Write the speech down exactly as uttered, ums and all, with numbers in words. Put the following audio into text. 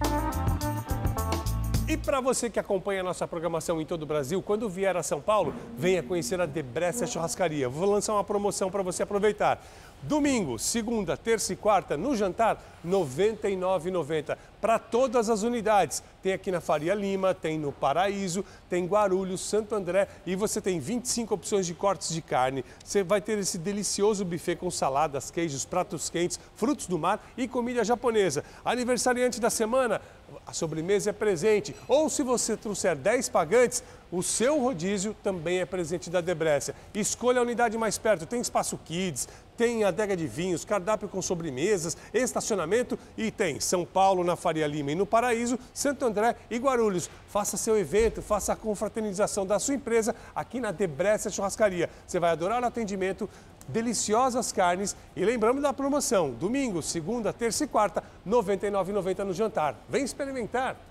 E para você que acompanha a nossa programação em todo o Brasil, quando vier a São Paulo, venha conhecer a Debreccia Churrascaria. Vou lançar uma promoção para você aproveitar. Domingo, segunda, terça e quarta, no jantar, noventa e nove reais e noventa centavos. Para todas as unidades. Tem aqui na Faria Lima, tem no Paraíso, tem Guarulhos, Santo André e você tem vinte e cinco opções de cortes de carne. Você vai ter esse delicioso buffet com saladas, queijos, pratos quentes, frutos do mar e comida japonesa. Aniversariante da semana, a sobremesa é presente. Ou se você trouxer dez pagantes, o seu rodízio também é presente da Debreccia. Escolha a unidade mais perto. Tem espaço kids, tem adega de vinhos, cardápio com sobremesas, estacionamento e tem São Paulo na Faria Lima e no Paraíso, Santo André e Guarulhos. Faça seu evento, faça a confraternização da sua empresa aqui na Debreccia Churrascaria. Você vai adorar o atendimento, deliciosas carnes e lembramos da promoção. Domingo, segunda, terça e quarta, noventa e nove reais e noventa centavos no jantar. Vem experimentar!